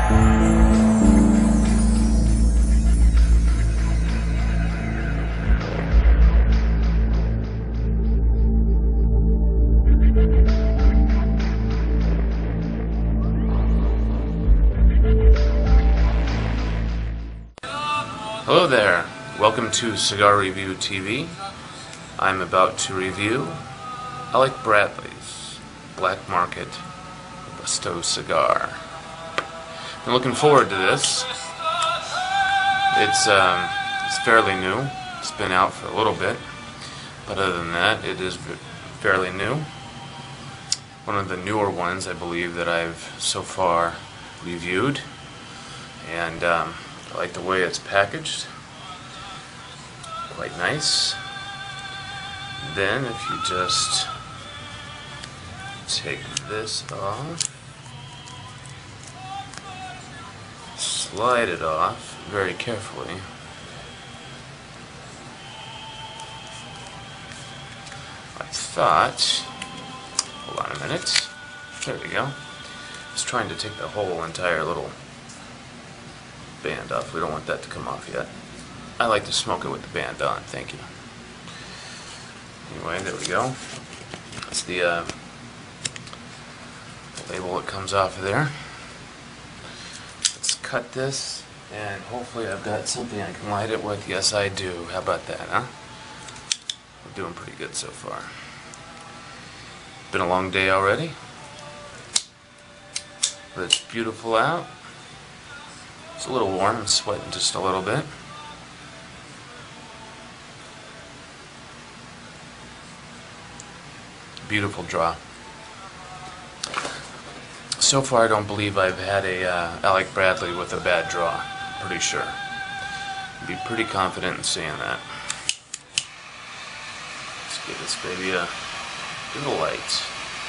Hello there, welcome to Cigar Review TV. I'm about to review Alec Bradley's Black Market Robusto cigar. I'm looking forward to this. It's fairly new. It's been out for a little bit, but other than that, it is fairly new. One of the newer ones, I believe, that I've so far reviewed, and I like the way it's packaged. Quite nice. Then if you just take this off, slide it off very carefully. I thought, hold on a minute, there we go. I was trying to take the whole entire little band off. We don't want that to come off yet. I like to smoke it with the band on, thank you. Anyway, there we go. That's the label that comes off of there. Let's cut this, and hopefully I've got something I can light it with. Yes, I do. How about that, huh? We're doing pretty good so far. Been a long day already, but it's beautiful out. It's a little warm. I'm sweating just a little bit. Beautiful draw. So far, I don't believe I've had a Alec Bradley with a bad draw. Pretty sure. I'd be pretty confident in saying that. Let's give this baby a little light.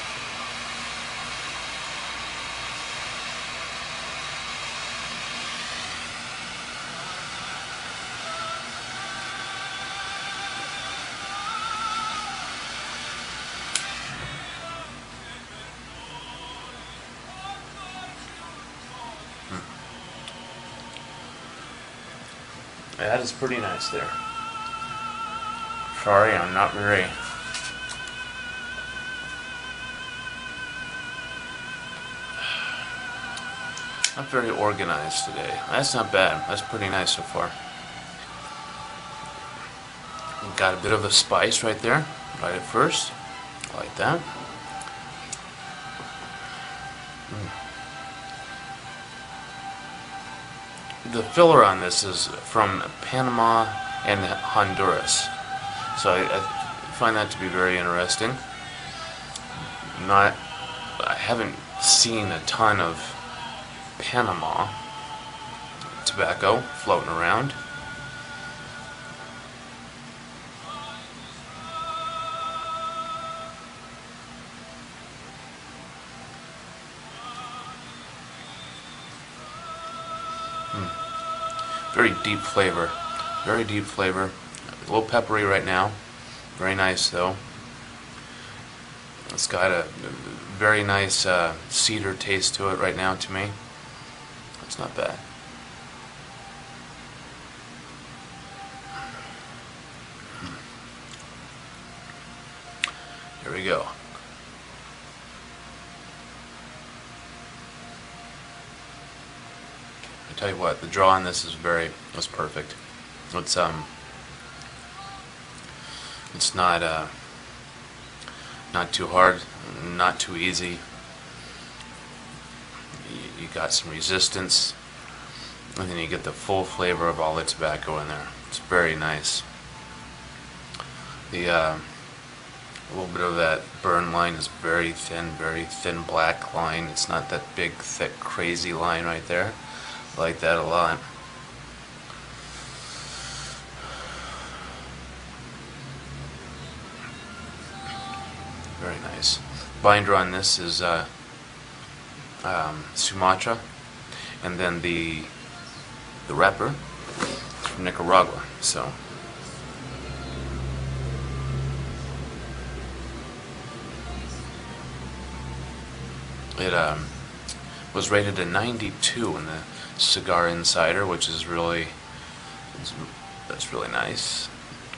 That is pretty nice there. Sorry, I'm not very... not very organized today. That's not bad. That's pretty nice so far. Got a bit of a spice right there. Right at first. I like that. The filler on this is from Panama and Honduras, so I find that to be very interesting. I haven't seen a ton of Panama tobacco floating around. Very deep flavor. Very deep flavor. A little peppery right now. Very nice though. It's got a very nice cedar taste to it right now to me. It's not bad. Here we go. I tell you what, the draw on this is was perfect. It's not too hard, not too easy. You got some resistance, and then you get the full flavor of all the tobacco in there. It's very nice. A little bit of that burn line is very thin black line. It's not that big, thick, crazy line right there. I like that a lot. Very nice. Binder on this is Sumatra, and then the wrapper from Nicaragua. So it was rated a 92 in the Cigar Insider, which is that's really nice.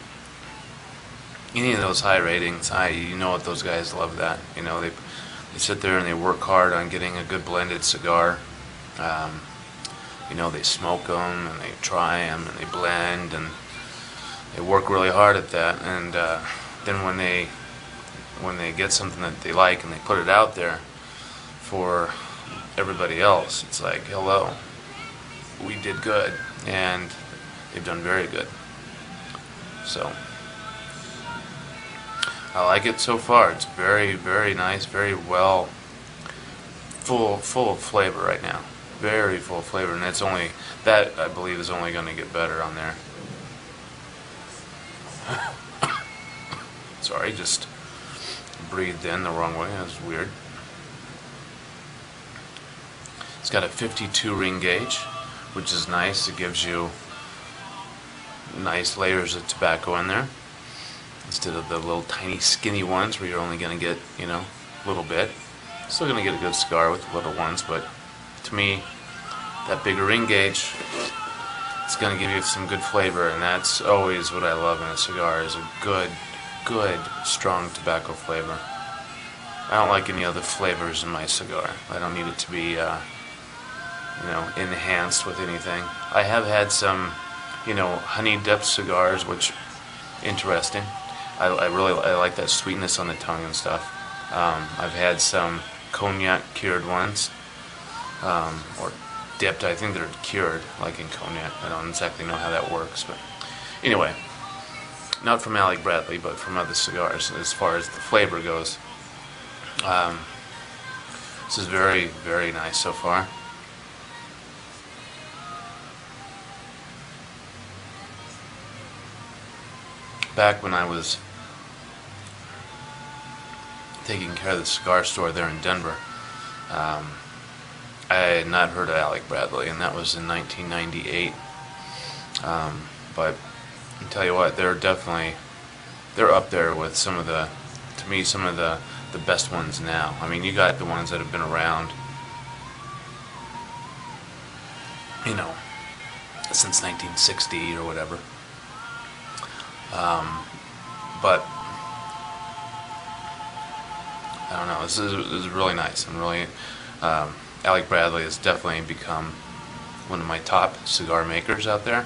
Any of those high ratings, you know what, those guys love that. You know, they sit there and they work hard on getting a good blended cigar. You know, they smoke them and they try them and they blend and they work really hard at that. And then when they get something that they like and they put it out there for everybody else, it's like, hello, we did good, and they've done very good. So I like it so far. It's very, very nice, very well, full of flavor right now. Very full of flavor, and it's only that, I believe, is only going to get better on there. Sorry, just breathed in the wrong way. That was weird. It's got a 52 ring gauge, which is nice. It gives you nice layers of tobacco in there, instead of the little tiny skinny ones where you're only going to get, you know, a little bit. Still going to get a good cigar with the little ones, but to me, that bigger ring gauge, it's going to give you some good flavor, and that's always what I love in a cigar, is a good, strong tobacco flavor. I don't like any other flavors in my cigar. I don't need it to be, you know, enhanced with anything. I have had some, you know, honey dipped cigars, which, interesting. I like that sweetness on the tongue and stuff. I've had some cognac cured ones, or dipped. I think they're cured, like in cognac. I don't exactly know how that works, but anyway, not from Alec Bradley, but from other cigars. As far as the flavor goes, this is very, very nice so far. Back when I was taking care of the cigar store there in Denver, I had not heard of Alec Bradley, and that was in 1998. But I tell you what, they're up there with some of the best ones now. I mean, you got the ones that have been around, you know, since 1960 or whatever. But I don't know. This is really nice. I'm really Alec Bradley has definitely become one of my top cigar makers out there.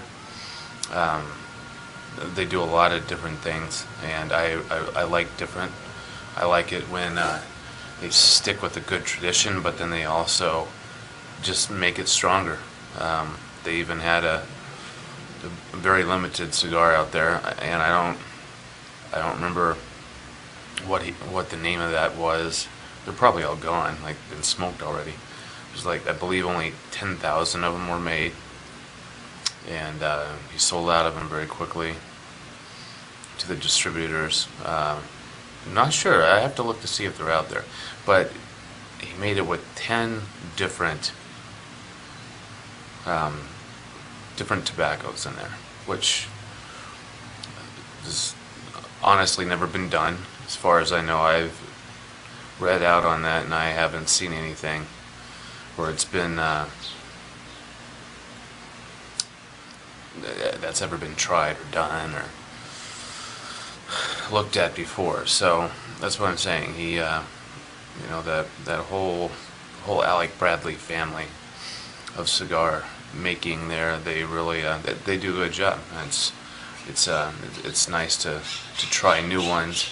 They do a lot of different things, and I like different. I like it when they stick with a good tradition, but then they also just make it stronger. They even had a very limited cigar out there, and I don't remember what the name of that was. They're probably all gone, like been smoked already. There's like, I believe only 10,000 of them were made, and he sold out of them very quickly to the distributors. I'm not sure. I have to look to see if they're out there, but he made it with 10 different tobaccos in there, which has honestly never been done. As far as I know, I've read out on that, and I haven't seen anything where it's been that's ever been tried or done or looked at before. So that's what I'm saying. He, you know, that whole Alec Bradley family of cigar making there, they really they do a good job. It's nice to try new ones.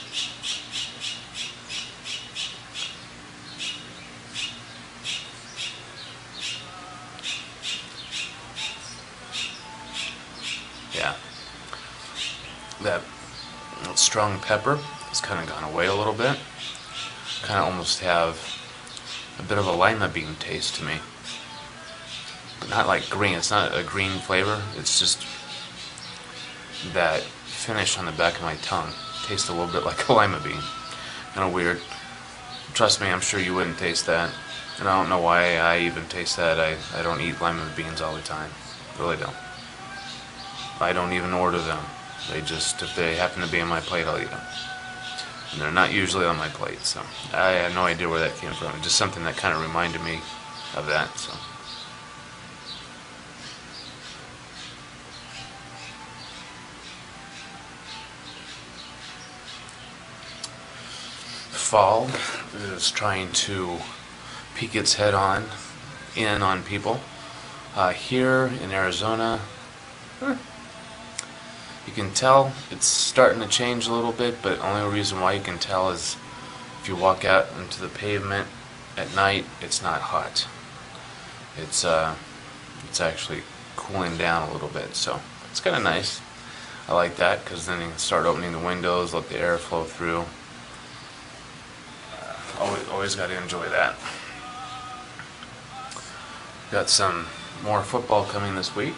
Yeah, that strong pepper has kind of gone away a little bit. Kind of almost have a bit of a lima bean taste to me. Not like green. It's not a green flavor. It's just that finish on the back of my tongue. Tastes a little bit like a lima bean. Kind of weird. Trust me, I'm sure you wouldn't taste that. And I don't know why I even taste that. I don't eat lima beans all the time. Really don't. I don't even order them. They just, if they happen to be on my plate, I'll eat them. And they're not usually on my plate, so I have no idea where that came from. It's just something that kind of reminded me of that. So. Fall is trying to peek its head in on people. Here in Arizona, you can tell it's starting to change a little bit, but the only reason why you can tell is if you walk out into the pavement at night, it's not hot. It's actually cooling down a little bit, so it's kind of nice. I like that because then you can start opening the windows, let the air flow through. Always got to enjoy that. Got some more football coming this week.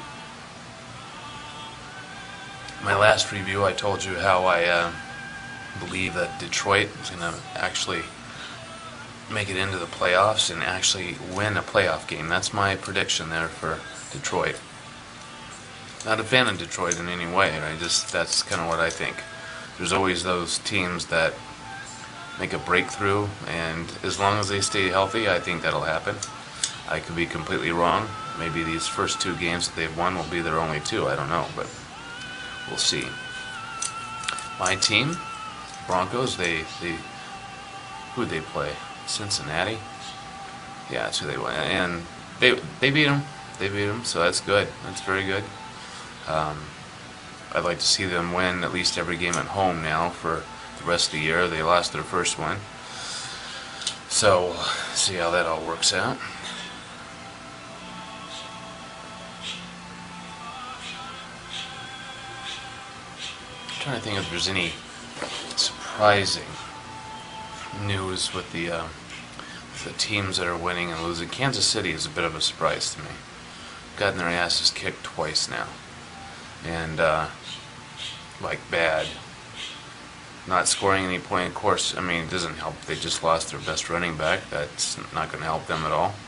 My last review, I told you how I believe that Detroit is going to actually make it into the playoffs and actually win a playoff game. That's my prediction there for Detroit. Not a fan of Detroit in any way. That's kind of what I think. There's always those teams that make a breakthrough, and as long as they stay healthy, I think that'll happen. I could be completely wrong. Maybe these first 2 games that they've won will be their only 2. I don't know, but we'll see. My team, Broncos, who'd they play? Cincinnati? Yeah, that's who they won. And they beat them. They beat them, so that's good. That's very good. I'd like to see them win at least every game at home now for the rest of the year. They lost their first one. So, see how that all works out. I'm trying to think if there's any surprising news with the teams that are winning and losing. Kansas City is a bit of a surprise to me. Gotten their asses kicked twice now. And, like, bad. Not scoring any point, of course, I mean, it doesn't help. They just lost their best running back. That's not going to help them at all.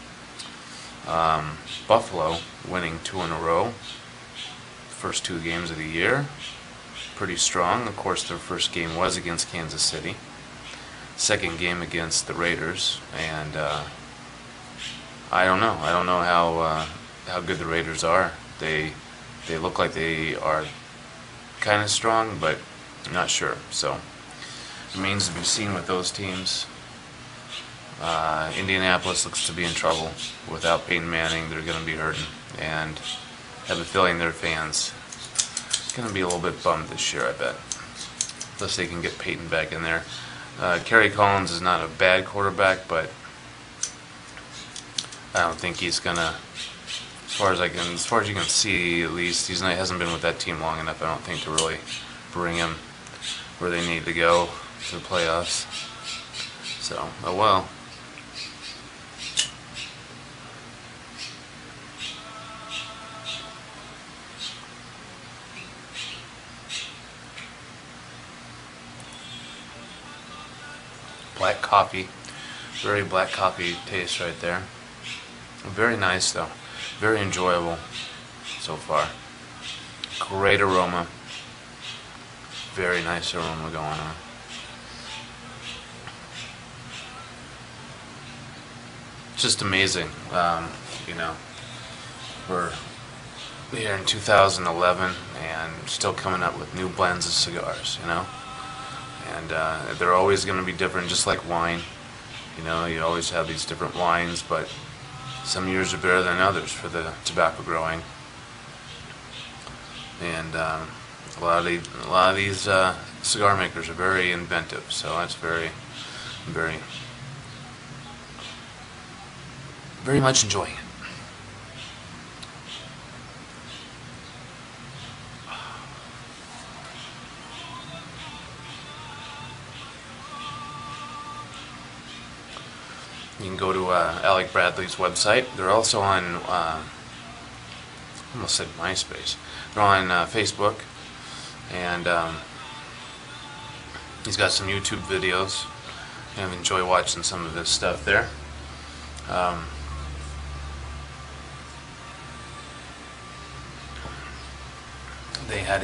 Buffalo winning 2 in a row. First 2 games of the year. Pretty strong. Of course, their first game was against Kansas City. Second game against the Raiders. And I don't know. I don't know how good the Raiders are. They look like they are kind of strong, but I'm not sure. So it remains to be seen with those teams. Indianapolis looks to be in trouble. Without Peyton Manning, they're going to be hurting. And I have a feeling their fans are going to be a little bit bummed this year, I bet. Unless they can get Peyton back in there. Kerry Collins is not a bad quarterback, but I don't think he's going to, as far as you can see, at least, he hasn't been with that team long enough, I don't think, to really bring him where they need to go to the playoffs. So, oh well. Black coffee. Very black coffee taste right there. Very nice though. Very enjoyable so far. Great aroma. Very nice aroma going on. Just amazing. We're here in 2011 and still coming up with new blends of cigars, And they're always going to be different, just like wine. You always have these different wines, but some years are better than others for the tobacco growing. And a lot of these cigar makers are very inventive, so that's very much enjoying it. You can go to Alec Bradley's website. They're also on, almost said MySpace. They're on Facebook, and he's got some YouTube videos. I enjoy watching some of his stuff there. They had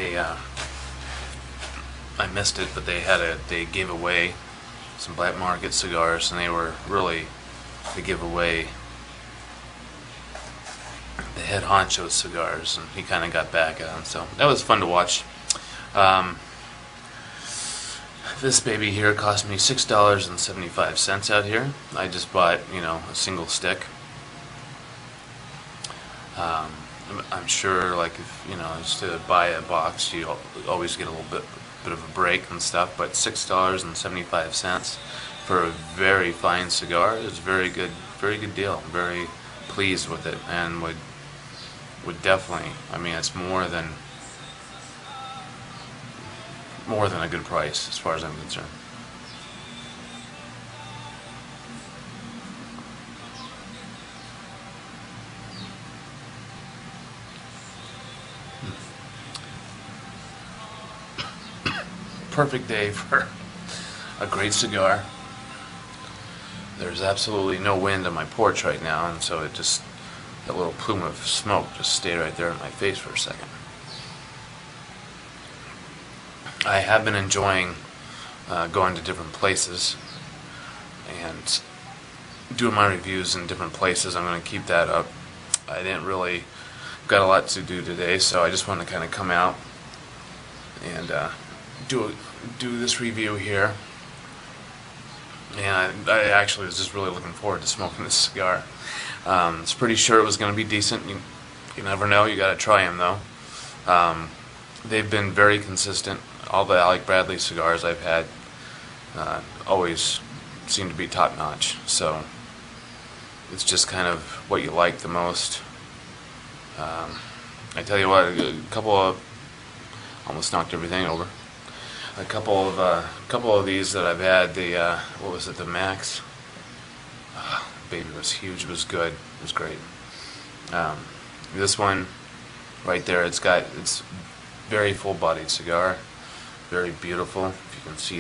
I missed it, but they gave away some black market cigars, and they give away the head honcho of cigars, and he kind of got back at him. So that was fun to watch. Um, this baby here cost me $6.75 out here. I just bought, a single stick. I'm sure, like, if just to buy a box, you always get a little bit of a break and stuff. But $6.75 for a very fine cigar is very good deal. I'm very pleased with it, and would definitely. I mean, it's more than a good price as far as I'm concerned. Perfect day for a great cigar. There's absolutely no wind on my porch right now, and so that little plume of smoke just stayed right there in my face for a second. I have been enjoying going to different places and doing my reviews in different places. I'm going to keep that up. I didn't really got a lot to do today, so I just want to kind of come out and do this review here. And I actually was just really looking forward to smoking this cigar. It's pretty sure it was going to be decent. You never know. You got to try them though. They've been very consistent. All the Alec Bradley cigars I've had always seem to be top notch. So it's just kind of what you like the most. I tell you what, a couple of almost knocked everything over. A couple of these that I've had, the what was it, the Max? Baby was huge. It was good. It was great. This one right there, it's very full-bodied cigar, very beautiful. If you can see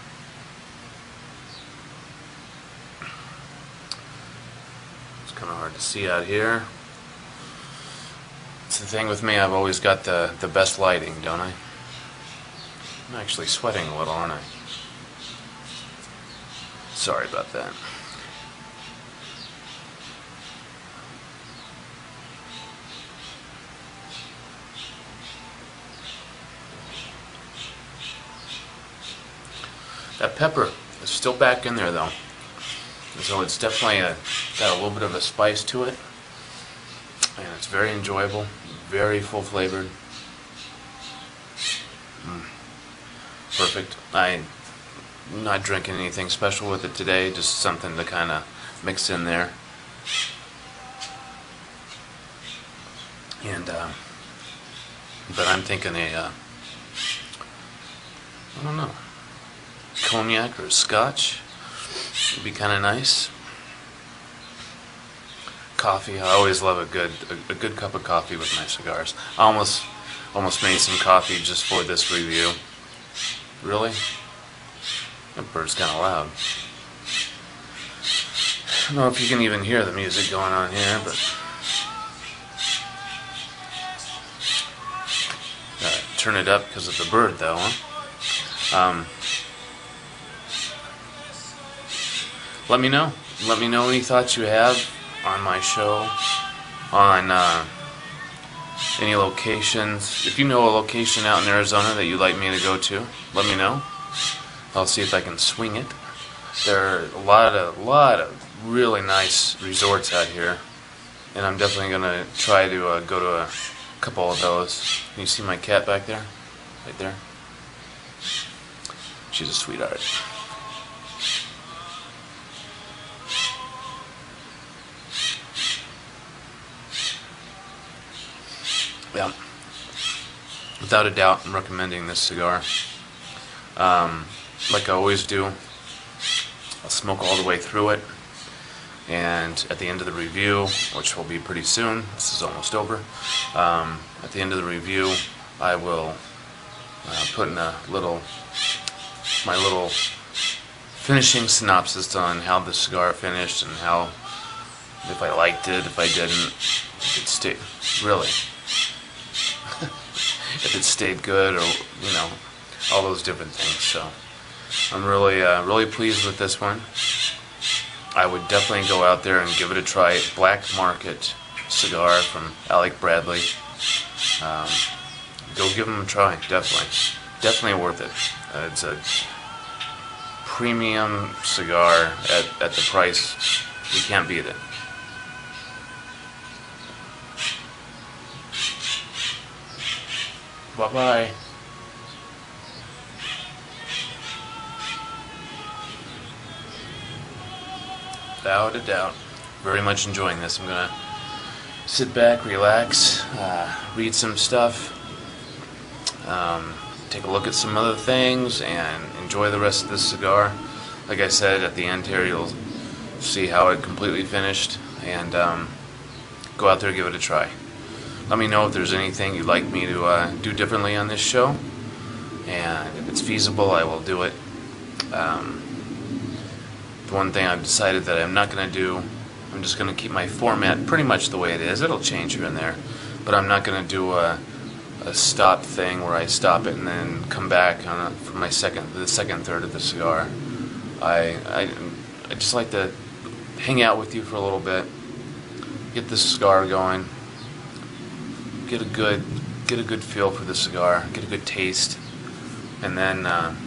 it's kind of hard to see out here. It's the thing with me. I've always got the best lighting, don't I? I'm actually sweating a little, aren't I? Sorry about that. That pepper is still back in there though. So it's definitely got a little bit of a spice to it. And it's very enjoyable, very full flavored. Perfect. I'm not drinking anything special with it today, just something to kind of mix in there. And but I'm thinking I don't know, cognac or scotch would be kind of nice. Coffee. I always love a good cup of coffee with my cigars. I almost made some coffee just for this review. Really? That bird's kind of loud. I don't know if you can even hear the music going on here, but gotta turn it up because of the bird, though, huh? Let me know. Let me know any thoughts you have on my show, on any locations. If you know a location out in Arizona that you'd like me to go to, let me know. I'll see if I can swing it. There are a lot of really nice resorts out here, and I'm definitely gonna try to go to a couple of those. Can you see my cat back there? Right there? She's a sweetheart. Yeah, without a doubt, I'm recommending this cigar. Like I always do, I'll smoke all the way through it, and at the end of the review, which will be pretty soon, this is almost over, at the end of the review, I will put in my little finishing synopsis on how the cigar finished and how, if I liked it, if I didn't, if it stayed, really. If it stayed good, or all those different things. So I'm really pleased with this one. I would definitely go out there and give it a try. Black Market cigar from Alec Bradley. Go give them a try, definitely worth it. It's a premium cigar at the price. You can't beat it. Bye-bye. Without a doubt, very much enjoying this. I'm gonna sit back, relax, read some stuff, take a look at some other things, and enjoy the rest of this cigar. Like I said, at the end here, you'll see how it completely finished, and go out there and give it a try. Let me know if there's anything you'd like me to do differently on this show, and if it's feasible, I will do it. The one thing I've decided that I'm not going to do, I'm just going to keep my format pretty much the way it is. It'll change here and there, but I'm not going to do a stop thing where I stop it and then come back for the second third of the cigar. I just like to hang out with you for a little bit, get the cigar going, get a good feel for the cigar, get a good taste, and then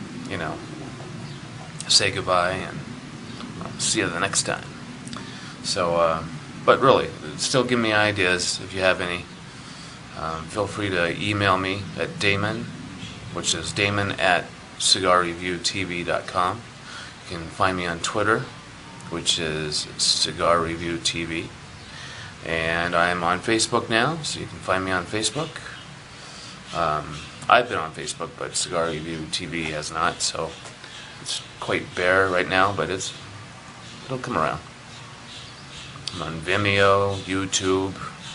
say goodbye and see you the next time. So, but really, still give me ideas if you have any. Feel free to email me at Damon, which is Damon@cigarreviewtv.com. You can find me on Twitter, which is Cigar Review TV. And I am on Facebook now, so you can find me on Facebook. I've been on Facebook, but Cigar Review TV has not, so it's quite bare right now, but it'll come around. I'm on Vimeo, YouTube,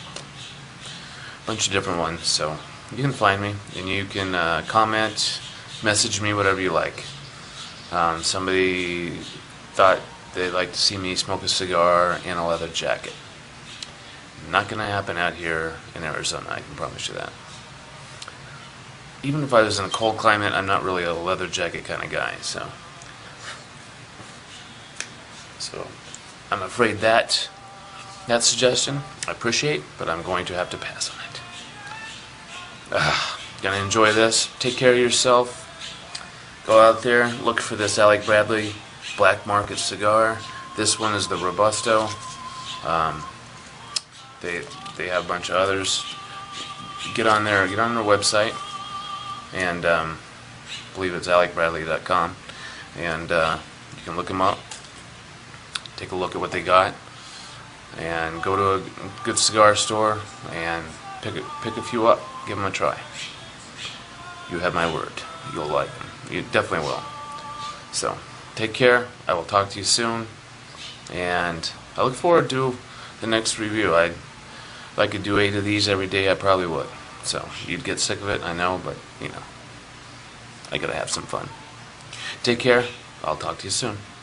a bunch of different ones, so you can find me, and you can comment, message me, whatever you like. Somebody thought they'd like to see me smoke a cigar in a leather jacket. Not going to happen out here in Arizona, I can promise you that. Even if I was in a cold climate, I'm not really a leather jacket kind of guy, so I'm afraid that suggestion I appreciate, but I'm going to have to pass on it. Gonna enjoy this. Take care of yourself. Go out there, look for this Alec Bradley Black Market cigar. This one is the Robusto. They have a bunch of others. Get on their website, and I believe it's alecbradley.com, and you can look them up. Take a look at what they got, and go to a good cigar store and pick a few up. Give them a try. You have my word. You'll like them. You definitely will. So, take care. I will talk to you soon, and I look forward to the next review. If I could do 8 of these every day, I probably would. So, you'd get sick of it, I know, but, I gotta have some fun. Take care. I'll talk to you soon.